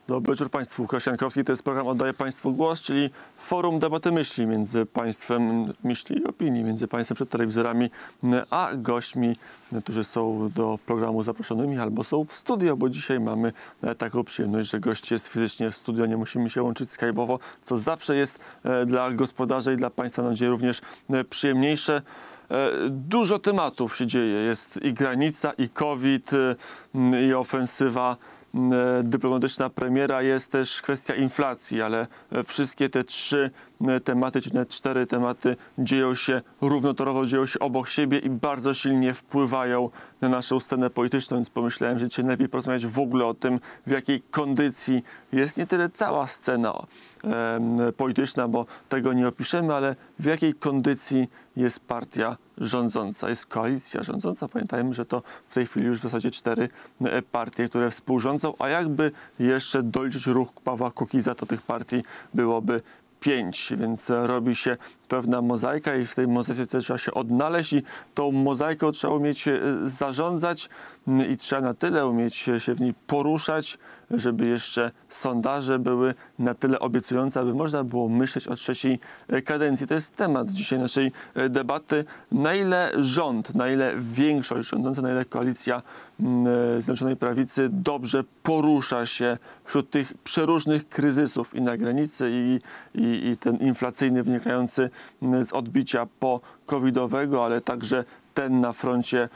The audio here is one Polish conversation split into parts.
Dobry wieczór Państwu. Łukasz Jankowski, to jest program Oddaję Państwu Głos, czyli forum debaty myśli między Państwem, myśli i opinii, między Państwem przed telewizorami, a gośćmi, którzy są do programu zaproszonymi albo są w studio, bo dzisiaj mamy taką przyjemność, że gość jest fizycznie w studio, nie musimy się łączyć skype'owo, co zawsze jest dla gospodarzy i dla Państwa, mam nadzieję, również przyjemniejsze. Dużo tematów się dzieje. Jest i granica, i COVID, i ofensywa dyplomatyczna premiera, jest też kwestia inflacji, ale wszystkie te trzy tematy, czy nawet cztery tematy dzieją się równotorowo, dzieją się obok siebie i bardzo silnie wpływają na naszą scenę polityczną, więc pomyślałem, że dzisiaj lepiej porozmawiać w ogóle o tym, w jakiej kondycji jest nie tyle cała scena polityczna, bo tego nie opiszemy, ale w jakiej kondycji jest partia rządząca, jest koalicja rządząca. Pamiętajmy, że to w tej chwili już w zasadzie 4 partie, które współrządzą, a jakby jeszcze doliczyć ruch Pawła Kukiza, to tych partii byłoby 5, więc robi się pewna mozaika i w tej mozaice trzeba się odnaleźć i tą mozaiką trzeba umieć zarządzać i trzeba na tyle umieć się w niej poruszać, żeby jeszcze sondaże były na tyle obiecujące, aby można było myśleć o trzeciej kadencji. To jest temat dzisiaj naszej debaty. Na ile rząd, na ile większość rządząca, na ile koalicja Zjednoczonej Prawicy dobrze porusza się wśród tych przeróżnych kryzysów i na granicy, i ten inflacyjny wynikający z odbicia po-covidowego, ale także ten na froncie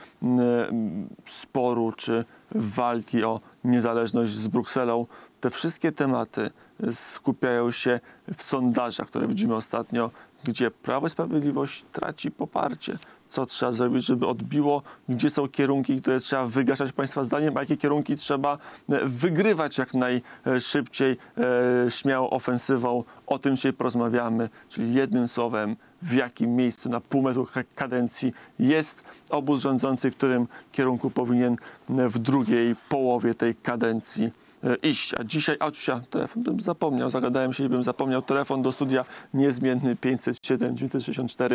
sporu czy walki o niezależność z Brukselą. Te wszystkie tematy skupiają się w sondażach, które widzimy ostatnio, gdzie Prawo i Sprawiedliwość traci poparcie. Co trzeba zrobić, żeby odbiło? Gdzie są kierunki, które trzeba wygaszać Państwa zdaniem, a jakie kierunki trzeba wygrywać jak najszybciej, śmiało ofensywą? O tym dzisiaj porozmawiamy, czyli jednym słowem, w jakim miejscu na półmetru kadencji jest obóz rządzący, w którym kierunku powinien w drugiej połowie tej kadencji iść. A dzisiaj, telefon bym zapomniał, zagadałem się i bym zapomniał. Telefon do studia niezmienny 507 964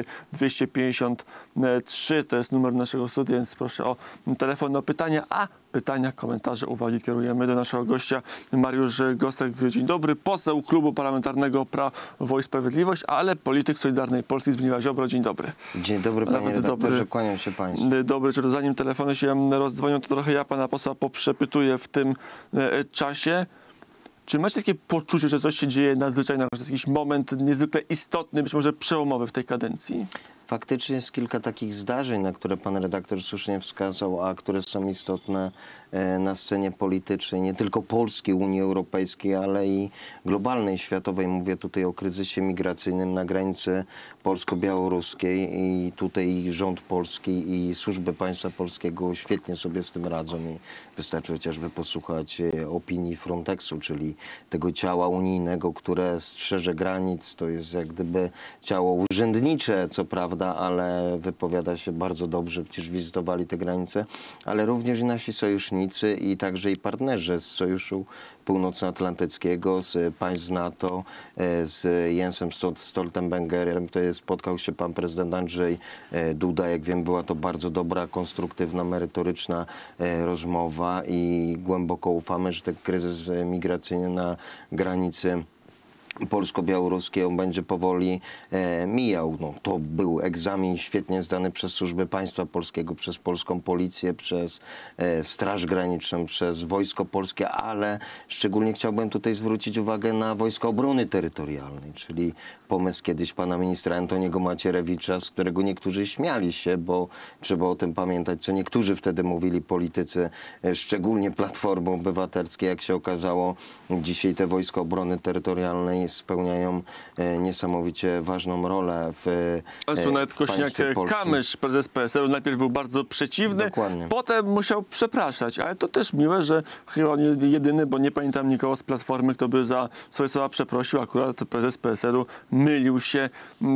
253. To jest numer naszego studia, więc proszę o telefon do pytania, a pytania, komentarze, uwagi kierujemy do naszego gościa. Mariusz Gosek, dzień dobry, poseł Klubu Parlamentarnego Prawo i Sprawiedliwość, ale polityk Solidarnej Polski Zbigniew Ziobro. Dzień dobry. Dzień dobry, panie redaktorze, kłaniam się państwu. Dobry, czy zanim telefony się rozdzwonią, to trochę ja pana posła poprzepytuję w tym czasie. Czy macie takie poczucie, że coś się dzieje nadzwyczajnego, że to jest jakiś moment niezwykle istotny, być może przełomowy w tej kadencji? Faktycznie jest kilka takich zdarzeń, na które pan redaktor słusznie wskazał, a które są istotne na scenie politycznej, nie tylko Polski, Unii Europejskiej, ale i globalnej, światowej. Mówię tutaj o kryzysie migracyjnym na granicy polsko-białoruskiej i tutaj rząd polski i służby państwa polskiego świetnie sobie z tym radzą i wystarczy chociażby posłuchać opinii Frontexu, czyli tego ciała unijnego, które strzeże granic. To jest jak gdyby ciało urzędnicze, co prawda, ale wypowiada się bardzo dobrze, przecież wizytowali te granice, ale również i nasi sojusznicy i także i partnerzy z Sojuszu Północnoatlantyckiego, z państw NATO, z Jensem Stoltenbergerem, który spotkał się pan prezydent Andrzej Duda. Jak wiem, była to bardzo dobra, konstruktywna, merytoryczna rozmowa i głęboko ufamy, że ten kryzys migracyjny na granicy polsko-białoruskiej on będzie powoli mijał. No, to był egzamin świetnie zdany przez służby państwa polskiego, przez polską policję, przez Straż Graniczną, przez Wojsko Polskie, ale szczególnie chciałbym tutaj zwrócić uwagę na Wojska Obrony Terytorialnej, czyli pomysł kiedyś pana ministra Antoniego Macierewicza, z którego niektórzy śmiali się, bo trzeba o tym pamiętać, co niektórzy wtedy mówili politycy, szczególnie Platformy Obywatelskiej. Jak się okazało, dzisiaj te Wojska Obrony Terytorialnej spełniają niesamowicie ważną rolę w nawet Kosiniak-Kamysz, prezes PSL-u, najpierw był bardzo przeciwny, dokładnie. Potem musiał przepraszać, ale to też miłe, że chyba nie jedyny, bo nie pamiętam nikogo z Platformy, kto by za swoje słowa przeprosił. Akurat prezes PSL-u mylił się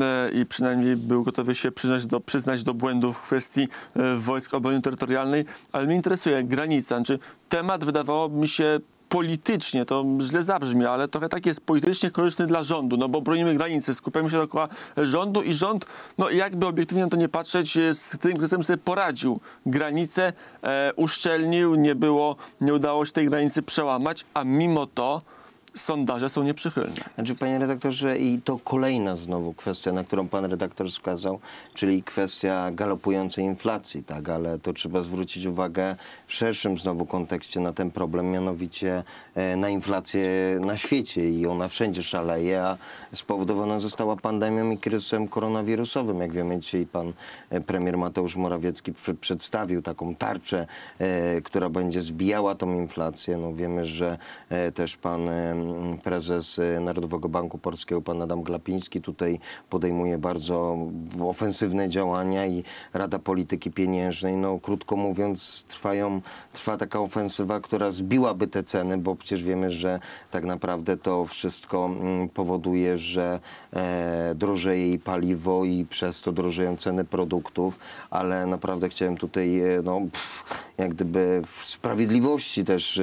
i przynajmniej był gotowy się przyznać do błędów w kwestii Wojsk Obrony Terytorialnej, ale mnie interesuje granica. Czy temat, wydawało mi się, politycznie, to źle zabrzmi, ale trochę tak jest politycznie korzystny dla rządu, no bo bronimy granicy, skupiamy się dookoła rządu i rząd, no jakby obiektywnie na to nie patrzeć, z tym kryzysem sobie poradził. Granice uszczelnił, nie udało się tej granicy przełamać, a mimo to sondaże są nieprzychylne. Znaczy, panie redaktorze, i to kolejna znowu kwestia, na którą pan redaktor wskazał, czyli kwestia galopującej inflacji, tak, ale to trzeba zwrócić uwagę w szerszym znowu kontekście na ten problem, mianowicie na inflację na świecie i ona wszędzie szaleje, a spowodowana została pandemią i kryzysem koronawirusowym. Jak wiemy, dzisiaj pan premier Mateusz Morawiecki przedstawił taką tarczę, która będzie zbijała tą inflację. No, wiemy, że też pan prezes Narodowego Banku Polskiego, pan Adam Glapiński, tutaj podejmuje bardzo ofensywne działania i Rada Polityki Pieniężnej, no krótko mówiąc, trwa taka ofensywa, która zbiłaby te ceny, bo przecież wiemy, że tak naprawdę to wszystko powoduje, że drożeje i paliwo i przez to drożeją ceny produktów, ale naprawdę chciałem tutaj jak gdyby sprawiedliwości też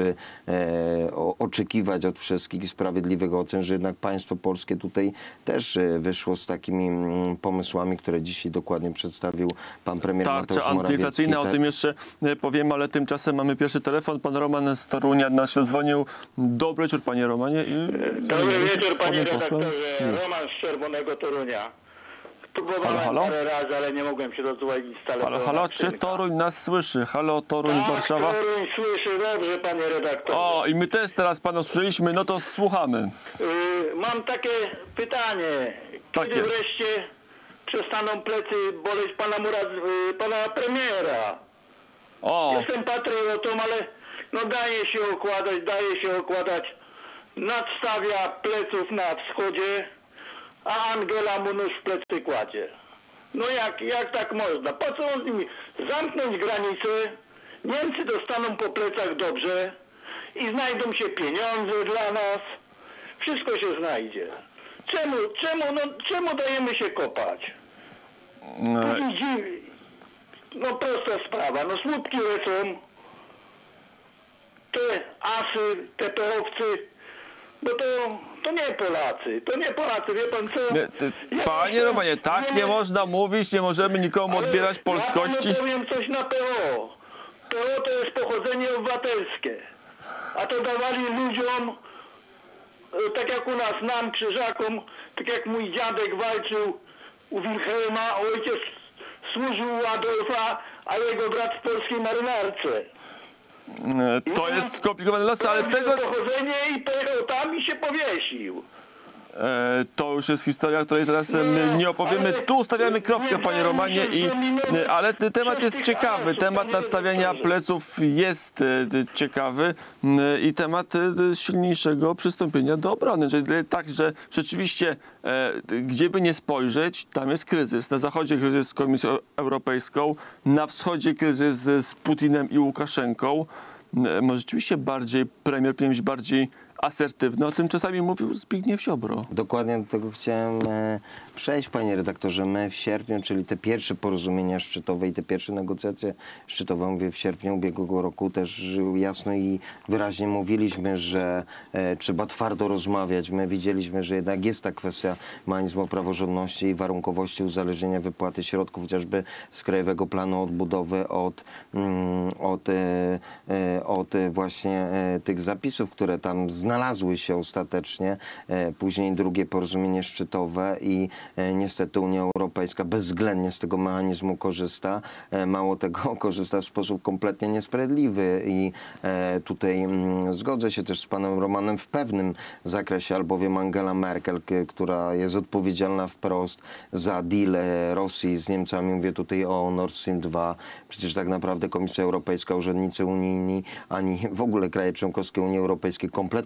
oczekiwać od wszystkich sprawiedliwych ocen, że jednak państwo polskie tutaj też wyszło z takimi pomysłami, które dzisiaj dokładnie przedstawił pan premier Mateusz Tarcza Morawiecki. antyinflacyjna, o tym jeszcze powiemy, ale tymczasem mamy pierwszy telefon. Pan Roman z Torunia nas się dzwonił. Dobry wieczór, panie Romanie. Dobry wieczór, panie redaktorze. Roman z Czerwonego Torunia. Próbowałem parę razy, ale nie mogłem się dodzwonić z telefonu. Halo, czy Toruń nas słyszy? Halo, Toruń, Warszawa? Toruń słyszy dobrze, panie redaktorze. O, i my też teraz pana usłyszeliśmy, no to słuchamy. Mam takie pytanie. Kiedy wreszcie przestaną plecy boleć pana premiera? Jestem patriotą, ale no daje się okładać. Nadstawia pleców na wschodzie, a Angela mu nóż w plecy kładzie. No jak tak można? Po co on z nimi? Zamknąć granicę, Niemcy dostaną po plecach dobrze i znajdą się pieniądze dla nas. Wszystko się znajdzie. Czemu dajemy się kopać? No prosta sprawa, no słupki lecą, te asy, te peowcy, bo to nie Polacy, wie pan co? Panie Romanie, tak nie można mówić, nie możemy nikomu odbierać polskości. Ja powiem coś na PO. PO to jest pochodzenie obywatelskie, a to dawali ludziom, tak jak u nas, nam, krzyżakom, tak jak mój dziadek walczył u Wilhelma, ojciec służył u Adolfa, a jego brat w polskiej marynarce. To jest skomplikowane losy, ale tego... pochodzenie i pojechał tam i się powiesił. To już jest historia, której teraz nie opowiemy. Tu stawiamy kropkę, panie Romanie, ale temat jest ciekawy. Temat nadstawiania pleców jest ciekawy i temat silniejszego przystąpienia do obrony. Czyli tak, że rzeczywiście gdzie by nie spojrzeć, tam jest kryzys. Na zachodzie kryzys z Komisją Europejską, na wschodzie kryzys z Putinem i Łukaszenką. Może rzeczywiście premier powinien być bardziej asertywny. O tym czasami mówił Zbigniew Ziobro. Dokładnie do tego chciałem przejść, panie redaktorze. My w sierpniu, czyli te pierwsze porozumienia szczytowe i te pierwsze negocjacje szczytowe, mówię w sierpniu ubiegłego roku, też jasno i wyraźnie mówiliśmy, że trzeba twardo rozmawiać. My widzieliśmy, że jednak jest ta kwestia mechanizmu praworządności i warunkowości uzależnienia wypłaty środków, chociażby z Krajowego Planu Odbudowy od właśnie tych zapisów, które tam znalazły się ostatecznie. Później drugie porozumienie szczytowe i niestety Unia Europejska bezwzględnie z tego mechanizmu korzysta. Mało tego, korzysta w sposób kompletnie niesprawiedliwy i tutaj zgodzę się też z panem Romanem w pewnym zakresie, albowiem Angela Merkel, która jest odpowiedzialna wprost za deal Rosji z Niemcami, mówię tutaj o Nord Stream 2. Przecież tak naprawdę Komisja Europejska, urzędnicy unijni, ani w ogóle kraje członkowskie Unii Europejskiej kompletnie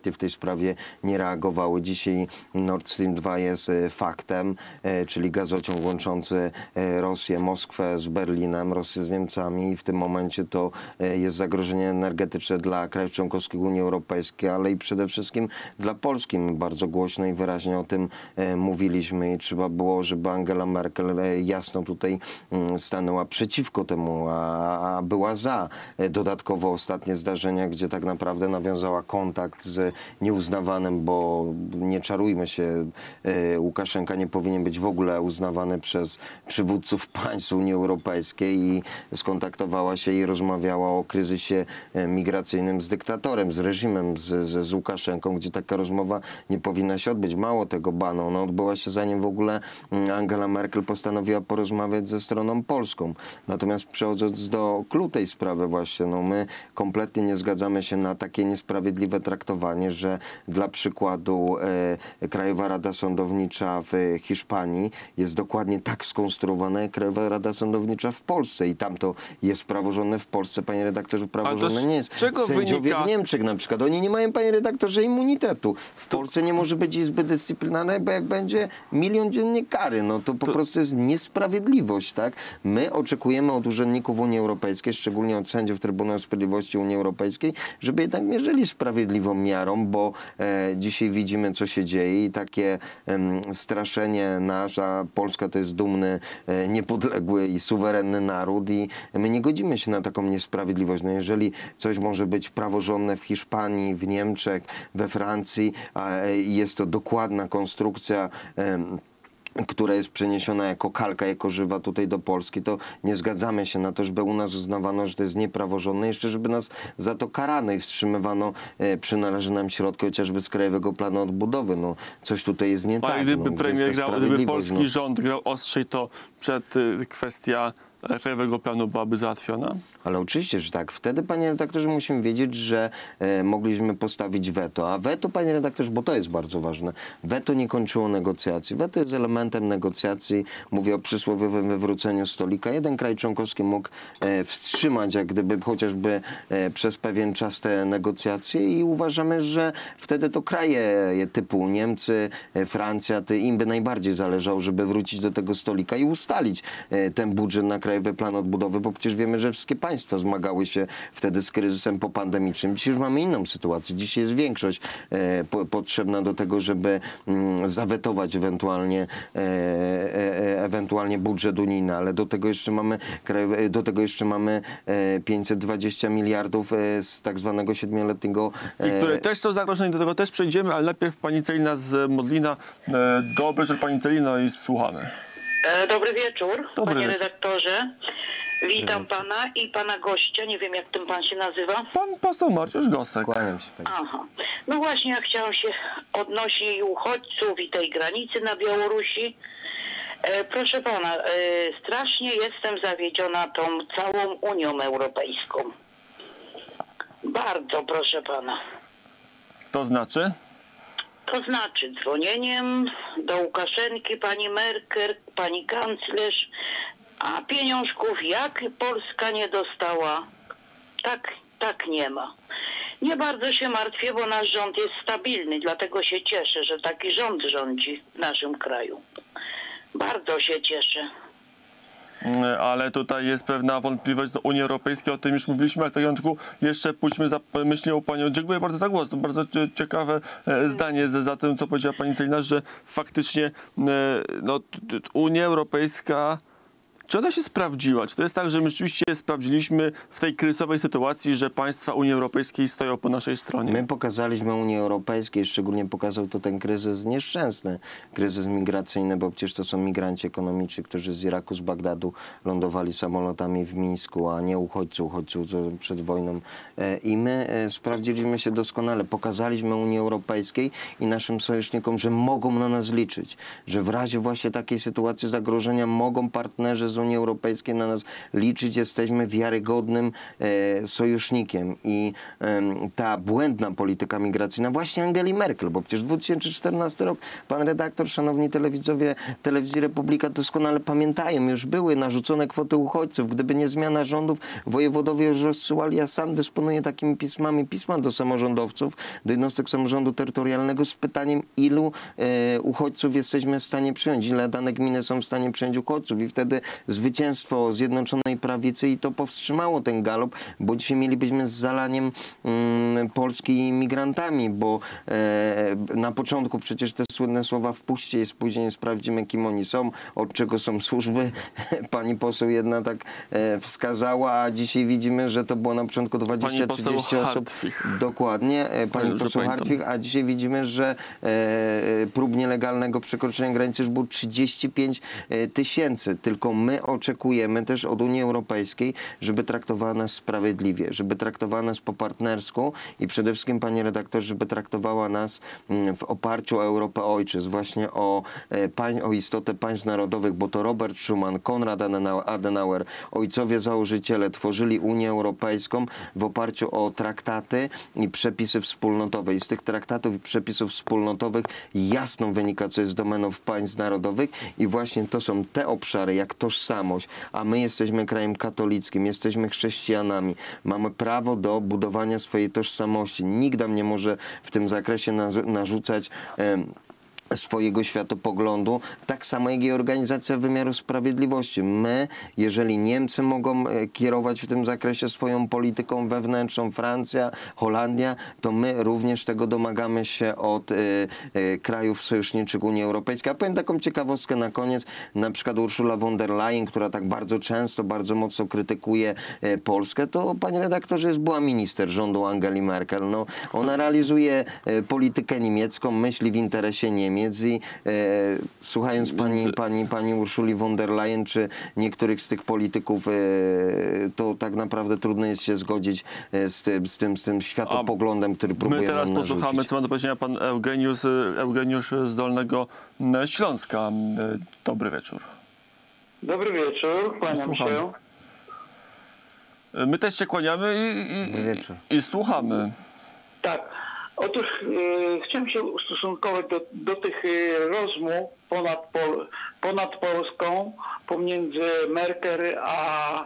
w tej sprawie nie reagowały. Dzisiaj Nord Stream 2 jest faktem, czyli gazociąg łączący Rosję, Moskwę z Berlinem, Rosję z Niemcami i w tym momencie to jest zagrożenie energetyczne dla krajów członkowskich Unii Europejskiej, ale i przede wszystkim dla Polski. My bardzo głośno i wyraźnie o tym mówiliśmy i trzeba było, żeby Angela Merkel jasno tutaj stanęła przeciwko temu, a była za. Dodatkowo ostatnie zdarzenia, gdzie tak naprawdę nawiązała kontakt z nieuznawanym, bo nie czarujmy się, Łukaszenka nie powinien być w ogóle uznawany przez przywódców państw Unii Europejskiej i skontaktowała się i rozmawiała o kryzysie migracyjnym z dyktatorem, z reżimem, z Łukaszenką, gdzie taka rozmowa nie powinna się odbyć. Mało tego, ona odbyła się zanim w ogóle Angela Merkel postanowiła porozmawiać ze stroną polską. Natomiast przechodząc do clou tej sprawy właśnie, my kompletnie nie zgadzamy się na takie niesprawiedliwe traktowanie, że dla przykładu Krajowa Rada Sądownicza w Hiszpanii jest dokładnie tak skonstruowana jak Krajowa Rada Sądownicza w Polsce i tam to jest praworządne, w Polsce, panie redaktorze, praworządne nie jest. Sędziowie w Niemczech na przykład, oni nie mają, panie redaktorze, immunitetu. W Polsce nie może być Izby Dyscyplinarnej, bo jak będzie 1 000 000 dziennie kary, to po prostu jest niesprawiedliwość, tak? My oczekujemy od urzędników Unii Europejskiej, szczególnie od sędziów Trybunału Sprawiedliwości Unii Europejskiej, żeby jednak mierzyli sprawiedliwą miarą, bo dzisiaj widzimy, co się dzieje i takie straszenie a Polska to jest dumny, niepodległy i suwerenny naród i my nie godzimy się na taką niesprawiedliwość. Jeżeli coś może być praworządne w Hiszpanii, w Niemczech, we Francji, jest to dokładna konstrukcja, która jest przeniesiona jako kalka, jako żywa tutaj do Polski, to nie zgadzamy się na to, żeby u nas uznawano, że to jest niepraworządne, jeszcze żeby nas za to karano i wstrzymywano przynależne nam środki, chociażby z Krajowego Planu Odbudowy. Coś tutaj jest nie tak. A gdyby premier grał, gdyby polski rząd grał ostrzej, to kwestia Krajowego Planu byłaby załatwiona? Ale oczywiście, że tak. Wtedy, panie redaktorze, musimy wiedzieć, że mogliśmy postawić weto. A weto, panie redaktorze, bo to jest bardzo ważne, weto nie kończyło negocjacji. Weto jest elementem negocjacji. Mówię o przysłowiowym wywróceniu stolika. Jeden kraj członkowski mógł wstrzymać, jak gdyby chociażby przez pewien czas te negocjacje i uważamy, że wtedy to kraje typu Niemcy, Francja, im by najbardziej zależało, żeby wrócić do tego stolika i ustalić ten budżet na Krajowy Plan Odbudowy, bo przecież wiemy, że wszystkie państwa zmagały się wtedy z kryzysem popandemicznym. Dzisiaj już mamy inną sytuację. Dzisiaj jest większość potrzebna do tego, żeby zawetować ewentualnie budżet unijny, ale do tego jeszcze mamy 520 miliardów z tak zwanego 7-letniego... I które też są zagrożone, do tego też przejdziemy, ale najpierw pani Celina z Modlina. Dobry wieczór, pani Celino, i słuchamy. Dobry wieczór, panie redaktorze. Witam wieczór. pana i pana gościa. Nie wiem, jak ten pan się nazywa. Pan poseł Mariusz Gosek. Kłaniam się, pani. Aha. No właśnie, ja chciałam się odnośnie uchodźców i tej granicy na Białorusi. Proszę pana, strasznie jestem zawiedziona tą całą Unią Europejską. Bardzo, proszę pana. To znaczy? To znaczy dzwonieniem do Łukaszenki, pani Merkel, pani kanclerz, a pieniążków jak Polska nie dostała, tak nie ma. Nie bardzo się martwię, bo nasz rząd jest stabilny, dlatego się cieszę, że taki rząd rządzi w naszym kraju. Bardzo się cieszę. Ale tutaj jest pewna wątpliwość do Unii Europejskiej, o tym już mówiliśmy, ale w takim jeszcze pójdźmy za myślą panią. Dziękuję bardzo za głos. To bardzo ciekawe zdanie za tym, co powiedziała pani Celina, że faktycznie Unia Europejska, czy ona się sprawdziła? Czy to jest tak, że my rzeczywiście sprawdziliśmy w tej kryzysowej sytuacji, że państwa Unii Europejskiej stoją po naszej stronie? My pokazaliśmy Unii Europejskiej, szczególnie pokazał to ten kryzys nieszczęsny, kryzys migracyjny, bo przecież to są migranci ekonomiczni, którzy z Iraku, z Bagdadu lądowali samolotami w Mińsku, a nie uchodźcy przed wojną. I my sprawdziliśmy się doskonale. Pokazaliśmy Unii Europejskiej i naszym sojusznikom, że mogą na nas liczyć, że w razie właśnie takiej sytuacji zagrożenia mogą partnerzy z może Unii Europejskiej na nas liczyć, jesteśmy wiarygodnym sojusznikiem. I ta błędna polityka migracyjna właśnie Angeli Merkel, bo przecież 2014 rok, pan redaktor, szanowni telewidzowie Telewizji Republika doskonale pamiętają, już były narzucone kwoty uchodźców. Gdyby nie zmiana rządów, wojewodowie już rozsyłali, ja sam dysponuję takimi pisma do samorządowców, do jednostek samorządu terytorialnego z pytaniem, ilu uchodźców jesteśmy w stanie przyjąć, ile dane gminy są w stanie przyjąć uchodźców. I wtedy zwycięstwo Zjednoczonej Prawicy i to powstrzymało ten galop, bo dzisiaj mielibyśmy z zalaniem Polski migrantami, bo na początku przecież te słynne słowa wpuśćcie jest, później sprawdzimy, kim oni są, od czego są służby. Pani poseł jedna tak wskazała, a dzisiaj widzimy, że to było na początku 20-30 osób. Dokładnie, pani poseł Hartwig, a dzisiaj widzimy, że prób nielegalnego przekroczenia granicy już było 35 000. Tylko my oczekujemy też od Unii Europejskiej, żeby traktowała nas sprawiedliwie, żeby traktowała nas po partnersku i przede wszystkim, panie redaktorze, żeby traktowała nas w oparciu o Europę Ojczyzn, właśnie o istotę państw narodowych, bo to Robert Schuman, Konrad Adenauer, ojcowie założyciele tworzyli Unię Europejską w oparciu o traktaty i przepisy wspólnotowe. I z tych traktatów i przepisów wspólnotowych jasno wynika, co jest domeną państw narodowych i właśnie to są te obszary, jak tożsamość, a my jesteśmy krajem katolickim, jesteśmy chrześcijanami, mamy prawo do budowania swojej tożsamości. Nikt nam nie może w tym zakresie narzucać swojego światopoglądu, tak samo jak i organizacja wymiaru sprawiedliwości. My, jeżeli Niemcy mogą kierować w tym zakresie swoją polityką wewnętrzną, Francja, Holandia, to my również tego domagamy się od krajów sojuszniczych Unii Europejskiej. A powiem taką ciekawostkę na koniec, na przykład Ursula von der Leyen, która tak bardzo często, bardzo mocno krytykuje Polskę, to, panie redaktorze, jest była minister rządu Angeli Merkel. No, ona realizuje politykę niemiecką, myśli w interesie Niemiec i słuchając pani Ursuli von der Leyen czy niektórych z tych polityków, to tak naprawdę trudno jest się zgodzić z tym światopoglądem, który próbuje nam narzucić. My teraz posłuchamy, co ma do powiedzenia pan Eugeniusz z Dolnego Śląska. Dobry wieczór. Dobry wieczór, kłaniam się. My też się kłaniamy i słuchamy. Tak. Otóż chciałem się ustosunkować do tych rozmów ponad Polską pomiędzy Merkel a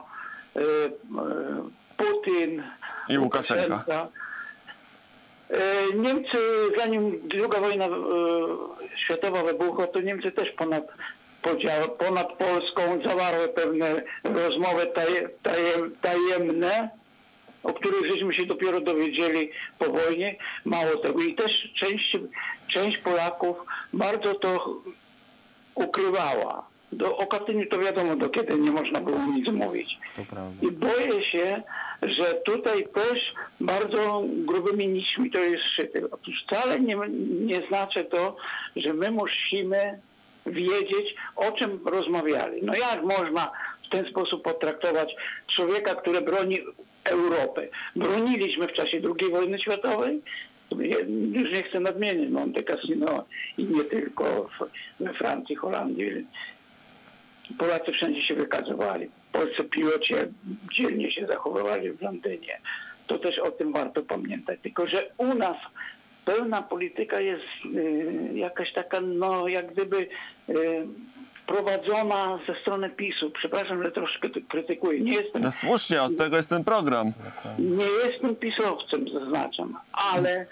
Putin i Łukaszenka. Niemcy, zanim II wojna światowa wybuchła, to Niemcy też ponad Polską zawarły pewne rozmowy tajemne, o których żeśmy się dopiero dowiedzieli po wojnie. Mało tego. I też część Polaków bardzo to ukrywała. O Katyniu to wiadomo, do kiedy nie można było nic mówić. I boję się, że tutaj też bardzo grubymi nićmi to jest szyte. Otóż wcale nie znaczy to, że my musimy wiedzieć, o czym rozmawiali. No jak można w ten sposób potraktować człowieka, który broni Europy? Broniliśmy w czasie II wojny światowej. Już nie chcę nadmienić Monte Cassino i nie tylko we Francji, Holandii. Polacy wszędzie się wykazywali. Polscy piloci dzielnie się zachowywali w Londynie. To też o tym warto pamiętać. Tylko że u nas pełna polityka jest jakaś taka, no jak gdyby prowadzona ze strony PiS-u. Przepraszam, że troszkę krytykuję. Nie jestem, no słusznie, od tego jest ten program. Nie jestem pisowcem, zaznaczam, ale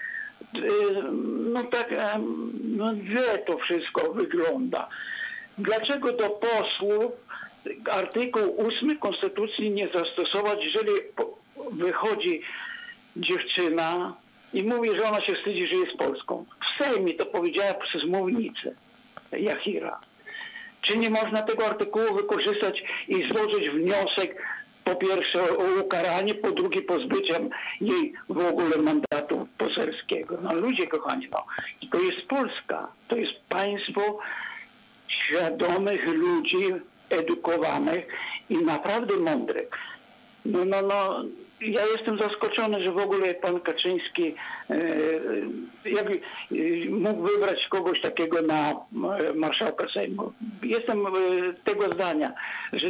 no tak, no źle to wszystko wygląda. Dlaczego do posłów artykuł 8 Konstytucji nie zastosować, jeżeli wychodzi dziewczyna i mówi, że ona się wstydzi, że jest Polską? W Sejmie to powiedziała przez mównicę Jachira. Czy nie można tego artykułu wykorzystać i złożyć wniosek, po pierwsze o ukaranie, po drugie pozbyciem jej w ogóle mandatu poselskiego? No ludzie kochani, no. I to jest Polska. To jest państwo świadomych ludzi, edukowanych i naprawdę mądrych. No, ja jestem zaskoczony, że w ogóle pan Kaczyński jak mógł wybrać kogoś takiego na marszałka Sejmu. Jestem tego zdania, że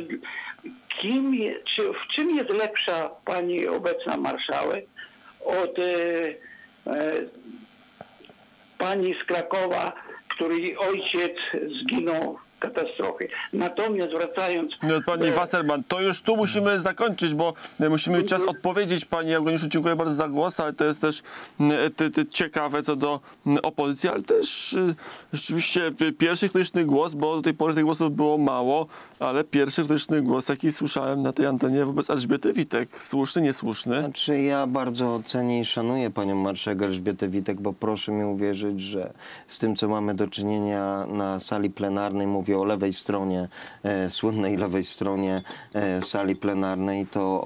w czym jest lepsza pani obecna marszałek od pani z Krakowa, której ojciec zginął w katastrofie. Natomiast wracając... No, pani Wasserman, to już tu musimy zakończyć, bo musimy czas odpowiedzieć. Pani Eugeniuszu, dziękuję bardzo za głos, ale to jest też ciekawe co do opozycji, ale też rzeczywiście pierwszy krytyczny głos, bo do tej pory tych głosów było mało, ale pierwszy krytyczny głos, jaki słyszałem na tej antenie wobec Elżbiety Witek. Słuszny, niesłuszny? Znaczy, ja bardzo cenię i szanuję panią marszałek Elżbietę Witek, bo proszę mi uwierzyć, że z tym, co mamy do czynienia na sali plenarnej, mówię o lewej stronie, słynnej lewej stronie sali plenarnej,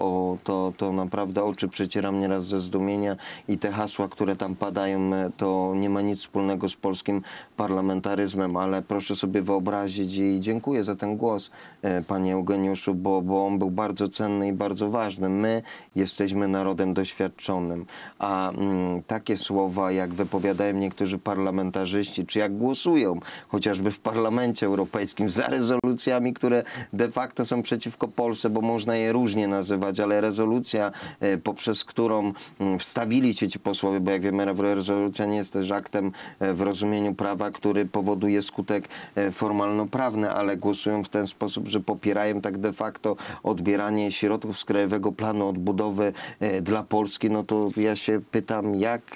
to naprawdę oczy przecieram nieraz ze zdumienia i te hasła, które tam padają, to nie ma nic wspólnego z polskim parlamentaryzmem, ale proszę sobie wyobrazić i dziękuję za ten głos, panie Eugeniuszu, bo on był bardzo cenny i bardzo ważny. My jesteśmy narodem doświadczonym, a takie słowa, jak wypowiadają niektórzy parlamentarzyści, czy jak głosują, chociażby w Parlamencie Europejskim, za rezolucjami, które de facto są przeciwko Polsce, bo można je różnie nazywać, ale rezolucja, poprzez którą wstawili się ci posłowie, bo jak wiemy, rezolucja nie jest też aktem w rozumieniu prawa, który powoduje skutek formalno-prawny, ale głosują w ten sposób, że popierają tak de facto odbieranie środków z Krajowego Planu Odbudowy dla Polski, no to ja się pytam,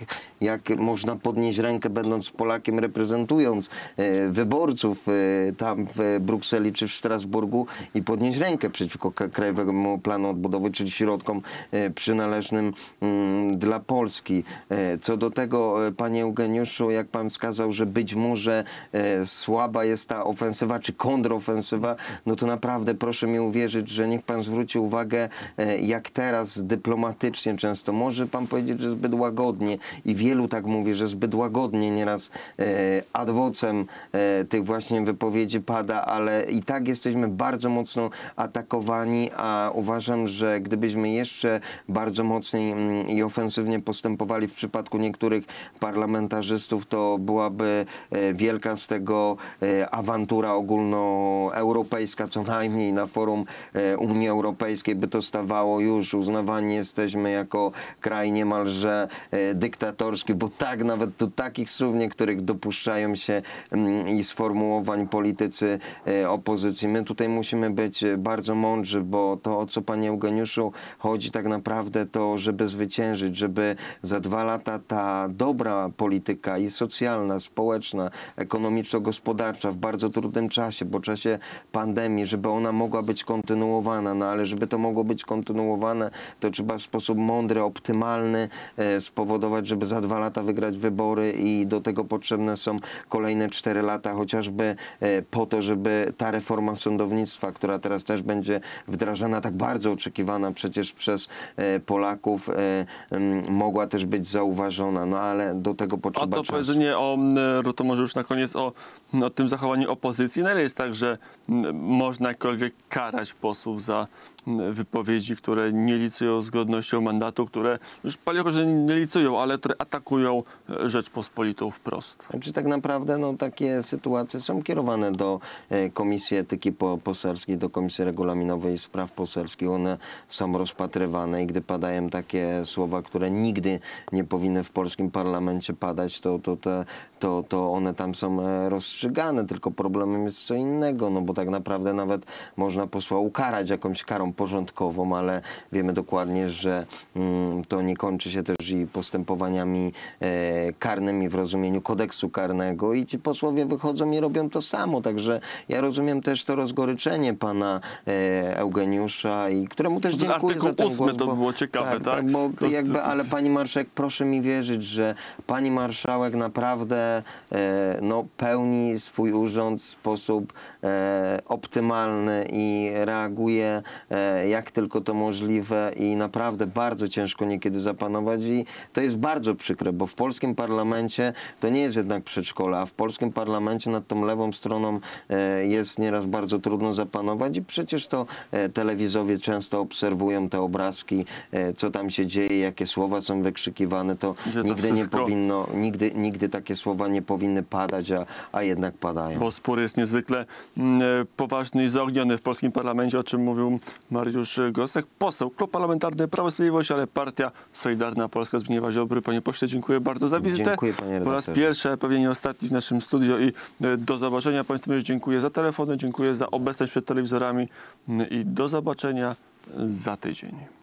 jak można podnieść rękę, będąc Polakiem, reprezentując wyborców tam w Brukseli czy w Strasburgu i podnieść rękę przeciwko Krajowemu Planu Odbudowy, czyli środkom przynależnym dla Polski. Co do tego, panie Eugeniuszu, jak pan wskazał, że być może słaba jest ta ofensywa czy kontrofensywa, no to naprawdę proszę mi uwierzyć, że niech pan zwróci uwagę, jak teraz dyplomatycznie często, może pan powiedzieć, że zbyt łagodnie i wielu tak mówi, że zbyt łagodnie nieraz ad vocem tych właśnie wypowiedzi pada, ale i tak jesteśmy bardzo mocno atakowani, a uważam, że gdybyśmy jeszcze bardzo mocniej i ofensywnie postępowali w przypadku niektórych parlamentarzystów, to byłaby wielka z tego awantura ogólnoeuropejska, co najmniej na forum Unii Europejskiej by to stawało już, uznawani jesteśmy jako kraj niemalże dyktatorski, bo tak nawet do takich słów niektórych dopuszczają się i sformułowań politycy opozycji. My tutaj musimy być bardzo mądrzy, bo to, o co panie Eugeniuszu chodzi tak naprawdę, to żeby zwyciężyć, żeby za 2 lata ta dobra polityka i socjalna, społeczna, ekonomiczno-gospodarcza w bardzo trudnym czasie, po czasie pandemii, żeby ona mogła być kontynuowana, no ale żeby to mogło być kontynuowane, to trzeba w sposób mądry, optymalny spowodować, żeby za 2 lata wygrać wybory i do tego potrzebne są kolejne 4 lata, chociażby po to, żeby ta reforma sądownictwa, która teraz też będzie wdrażana, tak bardzo oczekiwana przecież przez Polaków, mogła też być zauważona. No ale do tego potrzeba czasu. A to powiedzenie to może już na koniec o tym zachowaniu opozycji. No ile jest tak, że można jakkolwiek karać posłów za wypowiedzi, które nie licują z godnością mandatu, które już paliło, że nie licują, ale które atakują Rzeczpospolitą wprost? Znaczy tak naprawdę no, takie sytuacje są kierowane do Komisji Etyki Poselskiej, do Komisji Regulaminowej Spraw Poselskich. One są rozpatrywane i gdy padają takie słowa, które nigdy nie powinny w polskim parlamencie padać, to one tam są rozstrzygane. Tylko problemem jest co innego, no bo tak naprawdę nawet można posła ukarać jakąś karą porządkową, ale wiemy dokładnie, że to nie kończy się też i postępowaniami karnymi w rozumieniu kodeksu karnego i ci posłowie wychodzą i robią to samo. Także ja rozumiem też to rozgoryczenie pana Eugeniusza i któremu też dziękuję za ten głos. Artykuł 8 to było ciekawe, tak? Bo jakby, ale pani marszałek, proszę mi wierzyć, że pani marszałek naprawdę naprawdę no, pełni swój urząd w sposób optymalny i reaguje jak tylko to możliwe i naprawdę bardzo ciężko niekiedy zapanować i to jest bardzo przykre, bo w polskim parlamencie to nie jest jednak przedszkole, a w polskim parlamencie nad tą lewą stroną jest nieraz bardzo trudno zapanować i przecież to telewizowie często obserwują te obrazki, co tam się dzieje, jakie słowa są wykrzykiwane, to nigdy nie powinno, nigdy takie słowa nie powinny padać, a jednak padają. Bo spór jest niezwykle poważny i zaogniony w polskim parlamencie, o czym mówił Mariusz Gosek, poseł, klub parlamentarny Prawo i Sprawiedliwość, ale partia Solidarna Polska Zbigniewa Ziobry. Panie pośle, dziękuję bardzo za wizytę. Dziękuję, panie redaktorze. Po raz pierwszy, pewnie nie ostatni w naszym studio i do zobaczenia. Państwu już dziękuję za telefony, dziękuję za obecność przed telewizorami i do zobaczenia za tydzień.